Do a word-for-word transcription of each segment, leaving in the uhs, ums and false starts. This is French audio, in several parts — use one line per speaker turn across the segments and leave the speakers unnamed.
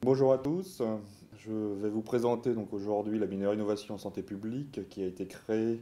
Bonjour à tous, je vais vous présenter donc aujourd'hui la mineure innovation en santé publique qui a été créée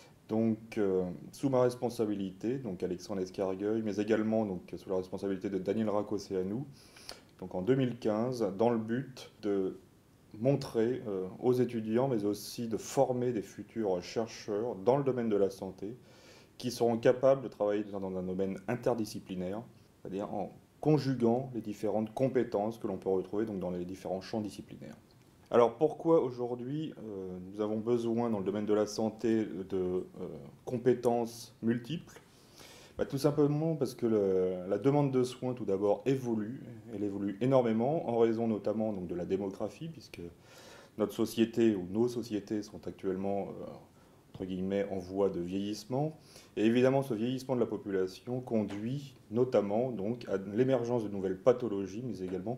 donc euh, sous ma responsabilité, donc Alexandre Escargueil, mais également donc sous la responsabilité de Daniel Racocéanou, donc en deux mille quinze, dans le but de montrer euh, aux étudiants, mais aussi de former des futurs chercheurs dans le domaine de la santé, qui seront capables de travailler dans un domaine interdisciplinaire, c'est-à-dire en conjuguant les différentes compétences que l'on peut retrouver donc dans les différents champs disciplinaires. Alors pourquoi aujourd'hui euh, nous avons besoin dans le domaine de la santé de euh, compétences multiples? Bah, tout simplement parce que le- la demande de soins tout d'abord évolue, elle évolue énormément en raison notamment donc, de la démographie, puisque notre société ou nos sociétés sont actuellement euh, entre guillemets en voie de vieillissement. Et évidemment, ce vieillissement de la population conduit notamment donc à l'émergence de nouvelles pathologies, mais également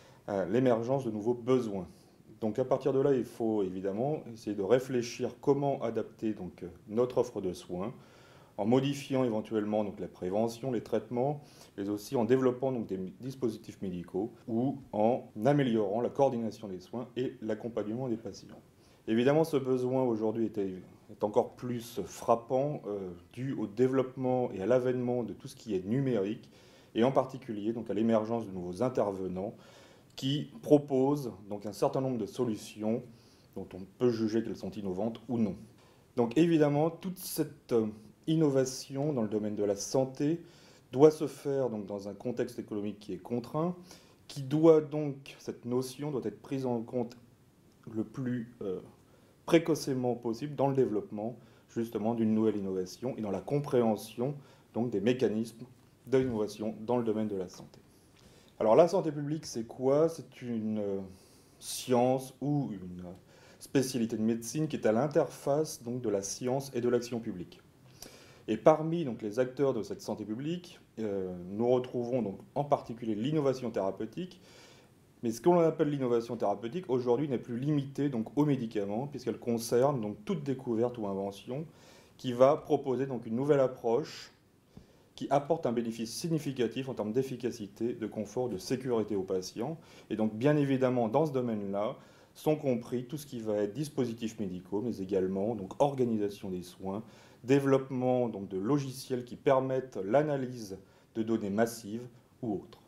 à l'émergence de nouveaux besoins. Donc à partir de là, il faut évidemment essayer de réfléchir comment adapter donc notre offre de soins en modifiant éventuellement donc la prévention, les traitements, mais aussi en développant donc des dispositifs médicaux ou en améliorant la coordination des soins et l'accompagnement des patients. Évidemment, ce besoin aujourd'hui est, est encore plus frappant euh, dû au développement et à l'avènement de tout ce qui est numérique et en particulier donc à l'émergence de nouveaux intervenants qui proposent donc un certain nombre de solutions dont on peut juger qu'elles sont innovantes ou non. Donc évidemment, toute cette euh, innovation dans le domaine de la santé doit se faire donc, dans un contexte économique qui est contraint, qui doit donc, cette notion doit être prise en compte le plus euh, précocement possible dans le développement justement d'une nouvelle innovation et dans la compréhension donc des mécanismes d'innovation dans le domaine de la santé. Alors la santé publique, c'est quoi? C'est une euh, science ou une spécialité de médecine qui est à l'interface donc de la science et de l'action publique. Et parmi donc, les acteurs de cette santé publique, euh, nous retrouvons donc en particulier l'innovation thérapeutique. Mais ce qu'on appelle l'innovation thérapeutique aujourd'hui n'est plus limité donc aux médicaments puisqu'elle concerne donc toute découverte ou invention qui va proposer donc une nouvelle approche qui apporte un bénéfice significatif en termes d'efficacité, de confort, de sécurité aux patients. Et donc, bien évidemment, dans ce domaine-là, sont compris tout ce qui va être dispositifs médicaux, mais également donc, organisation des soins, développement donc, de logiciels qui permettent l'analyse de données massives ou autres.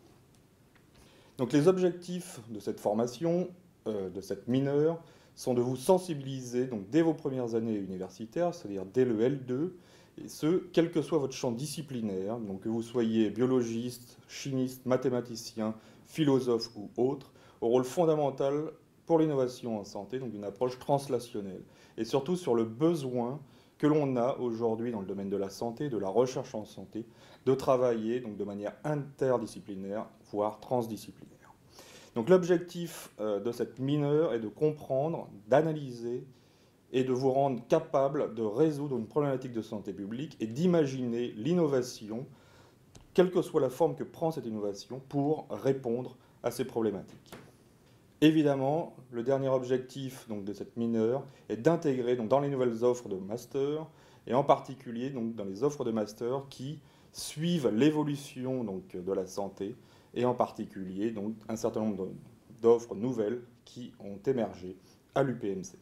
Donc, les objectifs de cette formation, euh, de cette mineure, sont de vous sensibiliser donc, dès vos premières années universitaires, c'est-à-dire dès le L deux, et ce, quel que soit votre champ disciplinaire, donc que vous soyez biologiste, chimiste, mathématicien, philosophe ou autre, au rôle fondamental pour l'innovation en santé, donc une approche translationnelle, et surtout sur le besoin que l'on a aujourd'hui dans le domaine de la santé, de la recherche en santé, de travailler donc de manière interdisciplinaire, voire transdisciplinaire. Donc l'objectif euh, de cette mineure est de comprendre, d'analyser et de vous rendre capable de résoudre une problématique de santé publique et d'imaginer l'innovation, quelle que soit la forme que prend cette innovation, pour répondre à ces problématiques. Évidemment, le dernier objectif donc, de cette mineure est d'intégrer donc, dans les nouvelles offres de master, et en particulier donc, dans les offres de master qui suivent l'évolution donc, de la santé, et en particulier donc, un certain nombre d'offres nouvelles qui ont émergé à l'U P M C.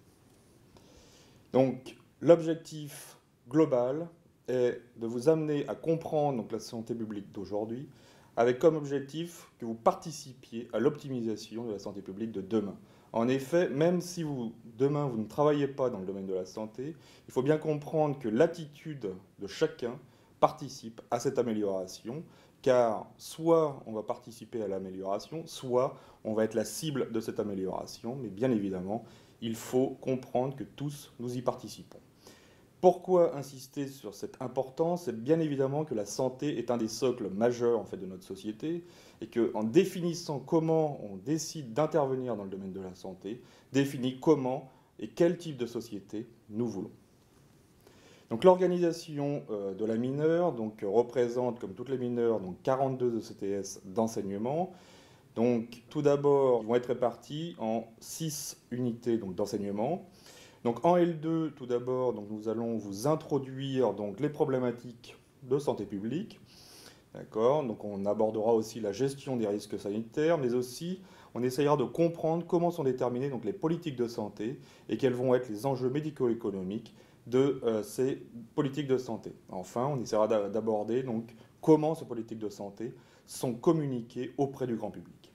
Donc, l'objectif global est de vous amener à comprendre donc, la santé publique d'aujourd'hui, avec comme objectif que vous participiez à l'optimisation de la santé publique de demain. En effet, même si vous, demain vous ne travaillez pas dans le domaine de la santé, il faut bien comprendre que l'attitude de chacun participe à cette amélioration, car soit on va participer à l'amélioration, soit on va être la cible de cette amélioration, mais bien évidemment, il faut comprendre que tous nous y participons. Pourquoi insister sur cette importance? C'est bien évidemment que la santé est un des socles majeurs en fait, de notre société et qu'en définissant comment on décide d'intervenir dans le domaine de la santé, définit comment et quel type de société nous voulons. Donc l'organisation euh, de la mineure donc, représente, comme toutes les mineures, donc quarante-deux E C T S d'enseignement. Donc tout d'abord, ils vont être répartis en six unités donc, d'enseignement. Donc en L deux, tout d'abord, donc, nous allons vous introduire donc, les problématiques de santé publique. D'accord? Donc on abordera aussi la gestion des risques sanitaires, mais aussi on essayera de comprendre comment sont déterminées donc, les politiques de santé et quels vont être les enjeux médico-économiques de euh, ces politiques de santé. Enfin, on essaiera d'aborder donc comment ces politiques de santé sont communiquées auprès du grand public.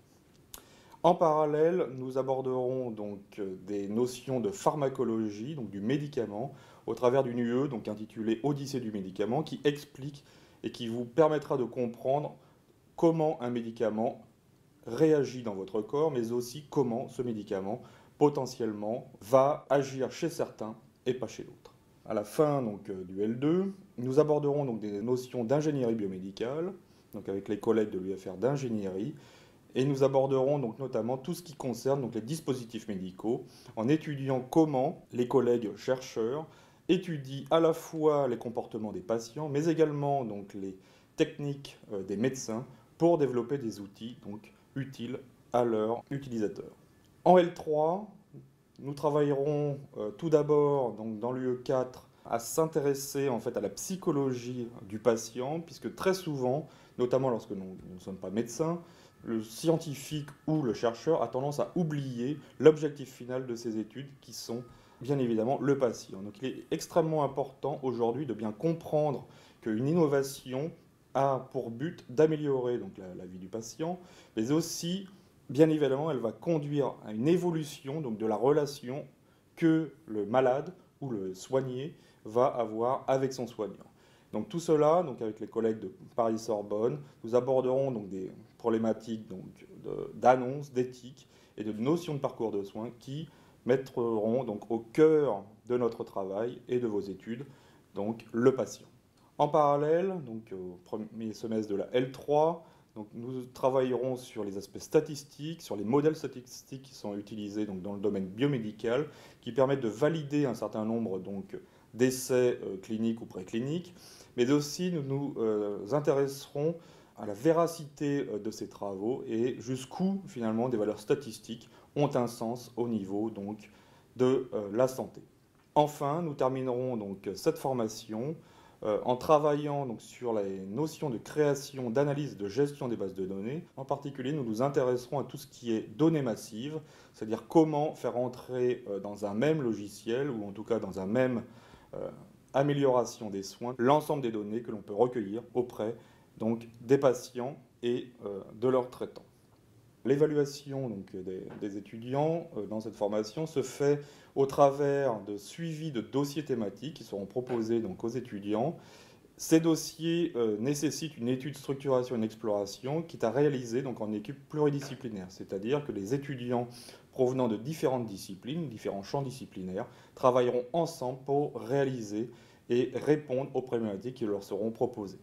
En parallèle, nous aborderons donc euh, des notions de pharmacologie, donc du médicament, au travers d'une U E donc intitulée Odyssée du médicament, qui explique et qui vous permettra de comprendre comment un médicament réagit dans votre corps, mais aussi comment ce médicament potentiellement va agir chez certains et pas chez d'autres. À la fin donc, euh, du L deux, nous aborderons donc des notions d'ingénierie biomédicale, donc avec les collègues de l'U F R d'ingénierie, et nous aborderons donc notamment tout ce qui concerne donc les dispositifs médicaux, en étudiant comment les collègues chercheurs étudient à la fois les comportements des patients, mais également donc les techniques euh, des médecins pour développer des outils donc utiles à leurs utilisateurs. En L trois, nous travaillerons euh, tout d'abord donc dans l'U E quatre à s'intéresser en fait à la psychologie du patient, puisque très souvent, notamment lorsque nous, nous ne sommes pas médecins, le scientifique ou le chercheur a tendance à oublier l'objectif final de ses études, qui sont bien évidemment le patient. Donc il est extrêmement important aujourd'hui de bien comprendre qu'une innovation a pour but d'améliorer donc la, la vie du patient, mais aussi, bien évidemment, elle va conduire à une évolution donc, de la relation que le malade ou le soigné va avoir avec son soignant. Donc tout cela, donc avec les collègues de Paris-Sorbonne, nous aborderons donc des problématiques donc d'annonce, d'éthique et de notions de parcours de soins qui mettront donc au cœur de notre travail et de vos études donc le patient. En parallèle, donc au premier semestre de la L trois, donc nous travaillerons sur les aspects statistiques, sur les modèles statistiques qui sont utilisés donc dans le domaine biomédical, qui permettent de valider un certain nombre donc d'essais euh, cliniques ou précliniques, mais aussi nous nous euh, intéresserons à la véracité euh, de ces travaux et jusqu'où finalement des valeurs statistiques ont un sens au niveau donc de euh, la santé. Enfin, nous terminerons donc cette formation euh, en travaillant donc, sur les notions de création, d'analyse, de gestion des bases de données. En particulier, nous nous intéresserons à tout ce qui est données massives, c'est-à-dire comment faire entrer euh, dans un même logiciel, ou en tout cas dans un même euh, amélioration des soins, l'ensemble des données que l'on peut recueillir auprès donc, des patients et euh, de leurs traitants. L'évaluation donc, des, des étudiants euh, dans cette formation se fait au travers de suivis de dossiers thématiques qui seront proposés donc, aux étudiants. Ces dossiers euh, nécessitent une étude structuration et une exploration qui est à réaliser donc, en équipe pluridisciplinaire, c'est-à-dire que les étudiants provenant de différentes disciplines, différents champs disciplinaires, travailleront ensemble pour réaliser et répondre aux problématiques qui leur seront proposées.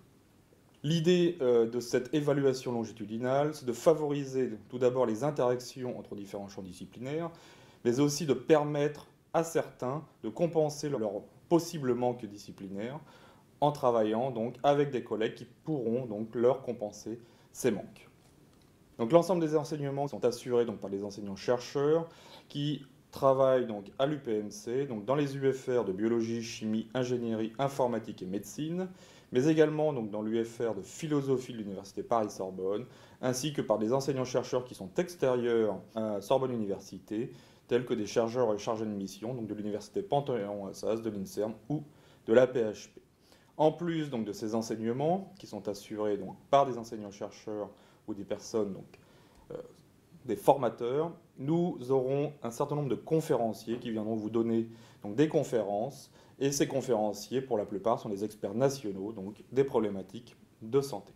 L'idée euh, de cette évaluation longitudinale, c'est de favoriser tout d'abord les interactions entre différents champs disciplinaires, mais aussi de permettre à certains de compenser leur possible manque disciplinaire en travaillant donc avec des collègues qui pourront donc leur compenser ces manques. Donc l'ensemble des enseignements sont assurés donc par les enseignants-chercheurs qui travaillent donc à l'U P M C, donc dans les U F R de biologie, chimie, ingénierie, informatique et médecine, mais également donc, dans l'U F R de philosophie de l'Université Paris-Sorbonne, ainsi que par des enseignants-chercheurs qui sont extérieurs à Sorbonne Université, tels que des chercheurs et chargés de mission donc de l'Université Panthéon-Assas, de l'INSERM ou de l'A P H P. En plus donc, de ces enseignements, qui sont assurés donc, par des enseignants-chercheurs ou des personnes, donc, euh, des formateurs, nous aurons un certain nombre de conférenciers qui viendront vous donner donc, des conférences. Et ces conférenciers, pour la plupart, sont des experts nationaux, donc des problématiques de santé.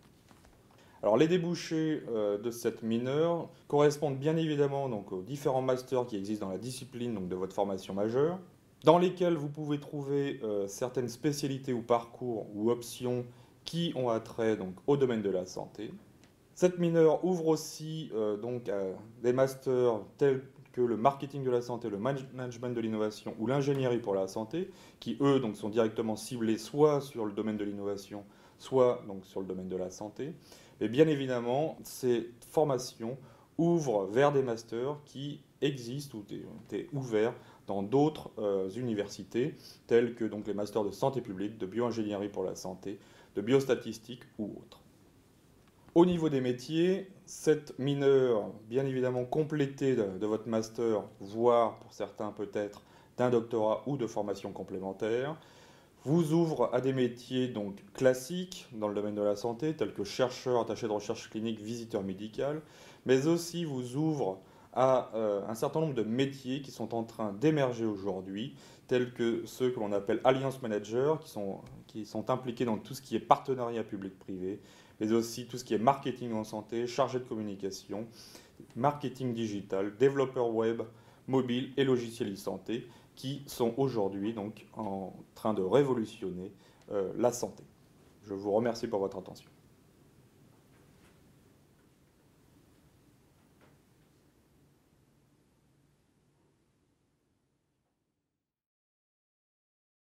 Alors les débouchés euh, de cette mineure correspondent bien évidemment donc, aux différents masters qui existent dans la discipline donc, de votre formation majeure, dans lesquels vous pouvez trouver euh, certaines spécialités ou parcours ou options qui ont attrait donc, au domaine de la santé. Cette mineure ouvre aussi euh, donc, à des masters tels que le marketing de la santé, le management de l'innovation ou l'ingénierie pour la santé, qui eux donc, sont directement ciblés soit sur le domaine de l'innovation, soit donc, sur le domaine de la santé. Et bien évidemment, ces formations ouvrent vers des masters qui existent ou ont été ouverts dans d'autres euh, universités, tels que donc, les masters de santé publique, de bioingénierie pour la santé, de biostatistique ou autres. Au niveau des métiers, cette mineure, bien évidemment complétée de, de votre master, voire pour certains peut-être d'un doctorat ou de formation complémentaire, vous ouvre à des métiers donc classiques dans le domaine de la santé, tels que chercheur, attaché de recherche clinique, visiteur médical, mais aussi vous ouvre à euh, un certain nombre de métiers qui sont en train d'émerger aujourd'hui, tels que ceux que l'on appelle Alliance Manager, qui sont, qui sont impliqués dans tout ce qui est partenariat public-privé, mais aussi tout ce qui est marketing en santé, chargé de communication, marketing digital, développeur web, mobile et logiciel e-santé, qui sont aujourd'hui donc en train de révolutionner euh, la santé. Je vous remercie pour votre attention.